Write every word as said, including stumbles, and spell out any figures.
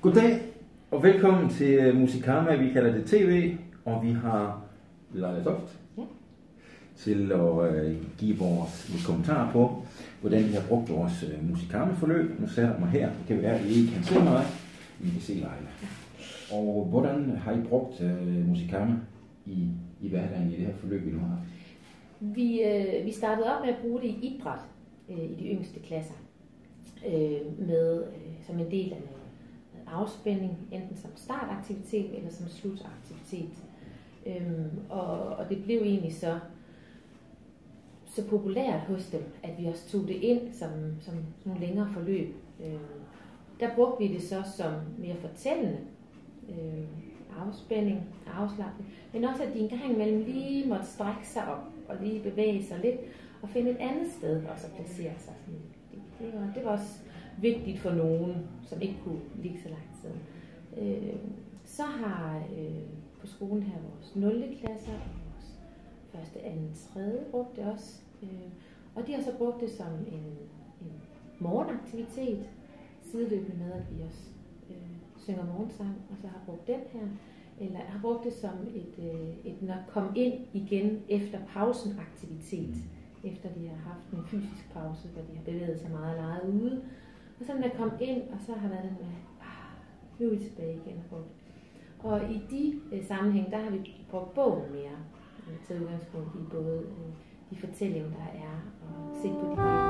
Goddag og velkommen til Musikarma. Vi kalder det tv, og vi har Leila Toft ja. til at øh, give vores lidt kommentarer på, hvordan vi har brugt vores øh, Musikarma-forløb. Nu sætter jeg mig her. Det kan være, at I ikke kan se mig. I kan se Leila. Og hvordan har I brugt øh, Musikarma i, i hverdagen i det her forløb, vi nu har? Vi, øh, vi startede op med at bruge det i idræt øh, i de yngste klasser, øh, med, øh, som en del af noget afspænding, enten som startaktivitet eller som slutaktivitet. Øhm, og, og det blev egentlig så, så populært hos dem, at vi også tog det ind som, som nogle længere forløb. Øhm, der brugte vi det så som mere fortællende øh, afspænding, afslapning, men også at de en gang imellem lige måtte strække sig op og lige bevæge sig lidt og finde et andet sted og så placere sig. Det, det, var, det var også vigtigt for nogen, som ikke kunne ligge så lang tid. Øh, så har øh, på skolen her vores nul klasser og vores første, anden, tredje brugt det også. Øh, og de har så brugt det som en, en morgenaktivitet, sideløbende med, at vi også øh, synger morgensang, og så har brugt den her, eller har brugt det som et, øh, et når komme ind igen efter pausen aktivitet, efter de har haft en fysisk pause, hvor de har bevæget sig meget og leget ude. Og så er komme ind, og så har været den med, ah, nu er vi tilbage igen. Og i de øh, sammenhæng, der har vi brugt bogen mere, øh, til udgangspunkt i både øh, de fortællinger, der er, og set på de